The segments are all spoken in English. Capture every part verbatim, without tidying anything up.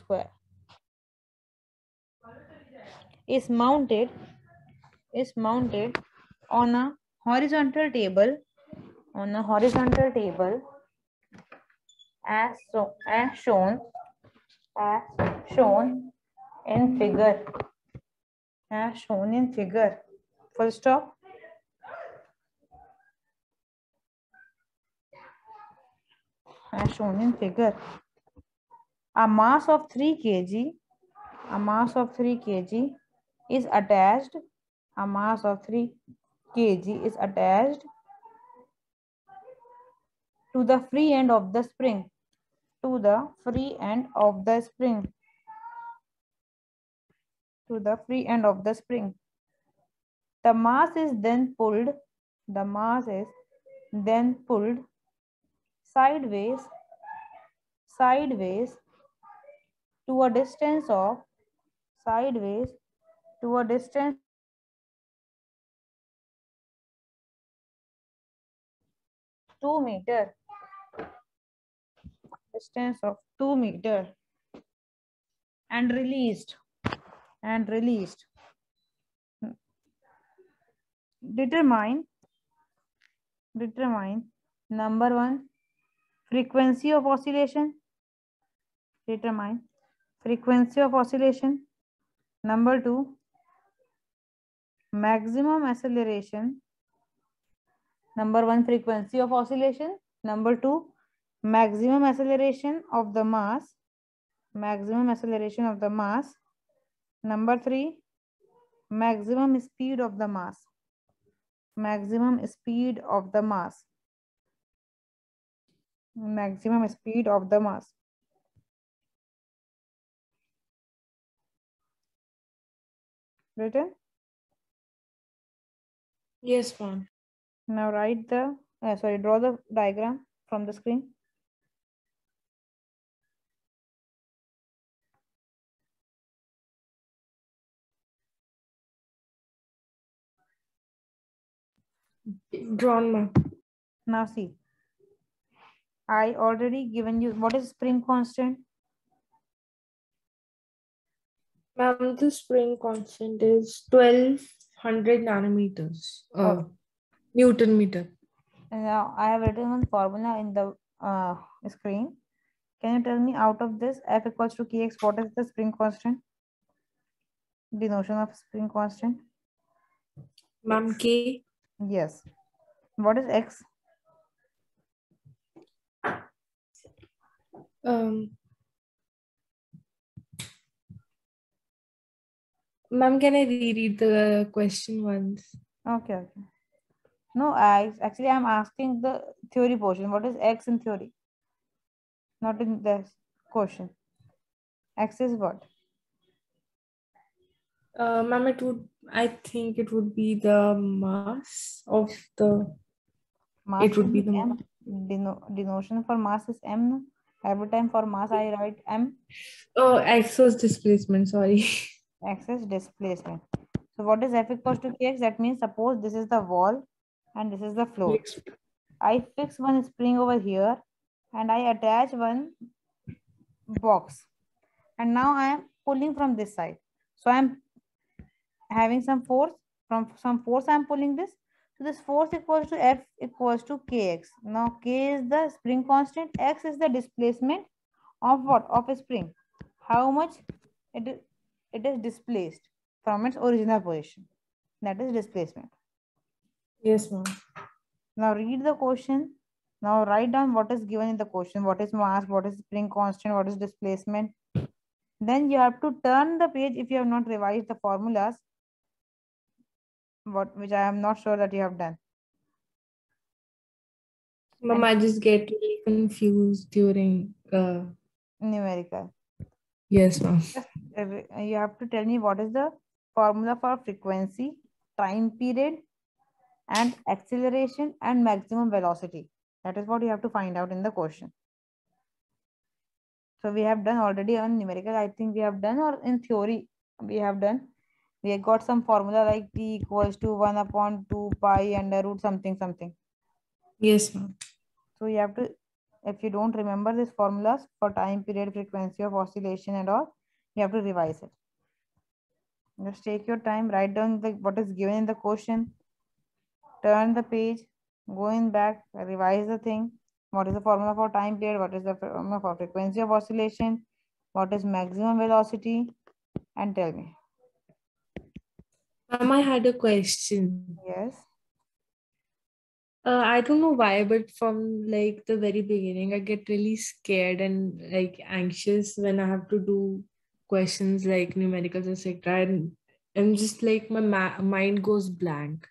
square is mounted is mounted on a horizontal table on a horizontal table as so as shown as shown in figure as shown in figure. Full stop. As shown in figure. A mass of three kilograms, a mass of three kilograms is attached, a mass of three kilograms is attached to the free end of the spring, to the free end of the spring, to the free end of the spring. The mass is then pulled, the mass is then pulled sideways, sideways to a distance of, sideways to a distance two meter, distance of two meter and released, and released. Determine, determine number one, frequency of oscillation. Determine frequency of oscillation. Number two, maximum acceleration. Number one, frequency of oscillation. Number two, maximum acceleration of the mass. Maximum acceleration of the mass. Number three, maximum speed of the mass. Maximum speed of the mass. Maximum speed of the mass. Written? Yes, ma'am. Now write the, uh, sorry, draw the diagram from the screen. Drawn, ma'am. Now see, I already given you, what is spring constant? Ma'am, the spring constant is twelve hundred nanometers, uh, Oh. Newton meter. And now I have written one formula in the uh, screen. Can you tell me out of this F equals to Kx, what is the spring constant? The notion of spring constant? Ma'am, K. Yes. What is X? Um, Ma'am, can I reread the question once? Okay, okay. No, I actually I'm asking the theory portion. What is X in theory? Not in the question. X is what? Uh, ma'am, it would, I think it would be the mass of the, Mass it would be the, M. Deno denotion for mass is M. No? Every time for mass I write M. oh, X was displacement, sorry. X is displacement. So what is F equals to Kx? That means suppose this is the wall and this is the floor. Yes. I fix one spring over here and I attach one box. And now I am pulling from this side. So I am having some force. From some force I am pulling this. So this force equals to F equals to Kx. Now K is the spring constant. X is the displacement of what? Of a spring. How much it is, it is displaced from its original position. That is displacement. Yes, ma'am. Now read the question. Now write down what is given in the question. What is mass? What is spring constant? What is displacement? Then you have to turn the page if you have not revised the formulas, what which I am not sure that you have done. Ma'am, I just get really confused during uh, numerical. Yes, ma'am. You have to tell me what is the formula for frequency, time period, and acceleration and maximum velocity. That is what you have to find out in the question. So we have done already on numerical. I think we have done, or in theory we have done. We have got some formula like T equals to one upon two pi under root something something. Yes, ma'am. So you have to if you don't remember these formulas for time period, frequency of oscillation and all, you have to revise it. Just take your time, write down the what is given in the question, turn the page, go in back, revise the thing. What is the formula for time period? What is the formula for frequency of oscillation? What is maximum velocity? And tell me. Ma'am, I had a question. Yes. Uh, I don't know why, but from like the very beginning, I get really scared and like anxious when I have to do questions like numericals, et cetera. And I'm just like my ma- mind goes blank.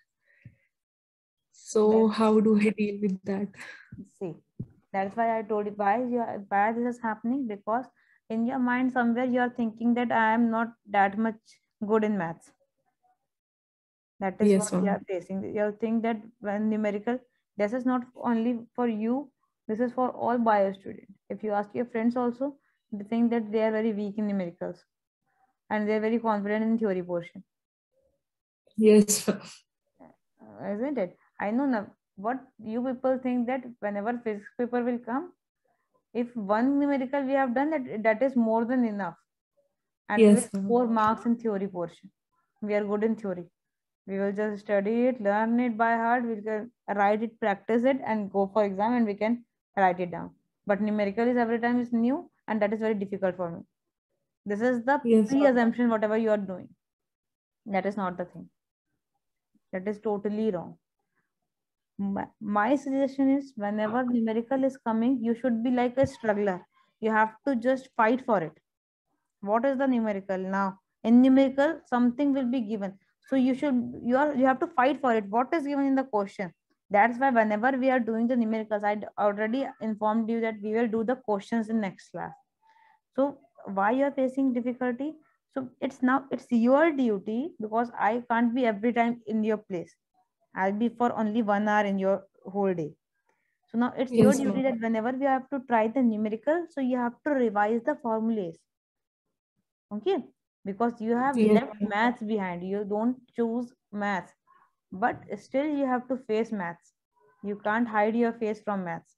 So That's, how do I deal with that? see, that's why I told you why you are, why this is happening, because in your mind somewhere you are thinking that I am not that much good in maths. That is Yes, what you ma'am. are facing. You think that when numerical, this is not only for you, this is for all bio students. If you ask your friends also, they think that they are very weak in numericals and they are very confident in theory portion. Yes, ma'am. Uh, isn't it? I know now what you people think, that whenever physics paper will come, if one numerical we have done, that that is more than enough, and we will Yes, ma'am. score marks in theory portion. We are good in theory. We will just study it, learn it by heart. We can write it, practice it, and go for exam, and we can write it down. But numerical is every time is new, and that is very difficult for me. This is the Yes, ma'am. pre-assumption, whatever you are doing. That is not the thing. That is totally wrong. My, my suggestion is, whenever numerical is coming, you should be like a struggler. You have to just fight for it. What is the numerical now? In numerical, something will be given. So you should you are you have to fight for it. What is given in the question? That's why whenever we are doing the numericals, I already informed you that we will do the questions in next class. So why you are facing difficulty? So it's now it's your duty, because I can't be every time in your place. I'll be for only one hour in your whole day. So now it's your Yes, duty ma'am. that whenever we have to try the numerical, so you have to revise the formulas. Okay, because you have Yes, left maths behind. You don't choose maths, but still you have to face maths. You can't hide your face from maths.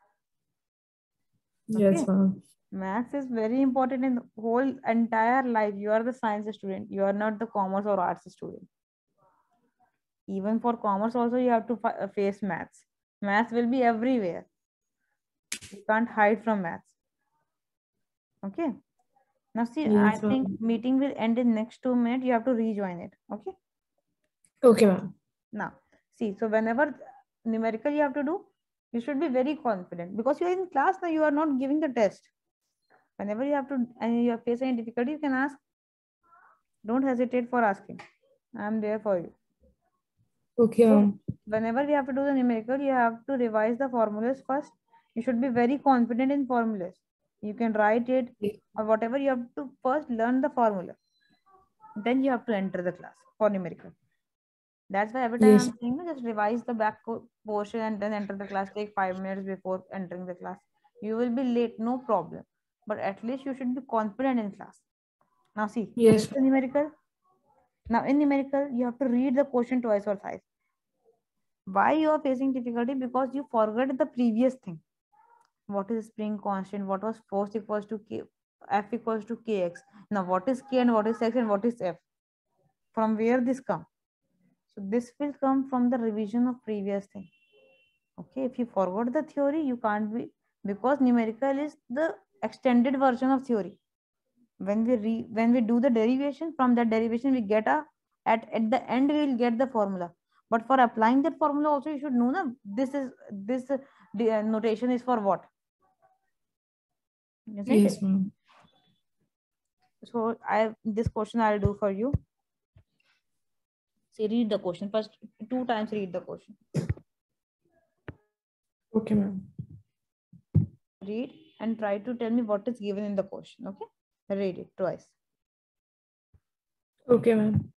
Okay, yes, ma'am. maths is very important in the whole entire life. You are the science student, you are not the commerce or arts student. Even for commerce also you have to fa- face maths. Maths will be everywhere. You can't hide from maths. Okay, now see, I Yes, think ma'am. meeting will end in next two minutes. You have to rejoin it. Okay, Okay, ma'am. now see, so whenever numerical you have to do, you should be very confident, because you are in class now, you are not giving the test. Whenever you have to and you are facing any difficulty, you can ask. Don't hesitate for asking. I am there for you. Okay, So ma'am. whenever you have to do the numerical, you have to revise the formulas first. You should be very confident in formulas. You can write it or whatever. You have to first learn the formula, then you have to enter the class for numerical. That's why every time Yes. I'm saying, no, just revise the back co- portion and then enter the class. Take five minutes before entering the class. You will be late, no problem. But at least you should be confident in class. Now see, this Yes, is the numerical. Now in numerical, you have to read the question twice or thrice. Why you are facing difficulty? Because you forgot the previous thing. What is spring constant? What was force equals to k, F equals to kx? Now what is k and what is x and what is f? From where this come? So this will come from the revision of previous thing. Okay, if you forgot the theory, you can't be, because numerical is the extended version of theory. When we re, when we do the derivation, from that derivation we get a, at at the end we will get the formula. But for applying that formula also you should know na, this is this uh, the uh, notation is for what, isn't it? yes, ma'am. So I this question I'll do for you. See, read the question first. Two times read the question. Okay, ma'am. Read and try to tell me what is given in the question. Okay, read it twice. Okay, ma'am.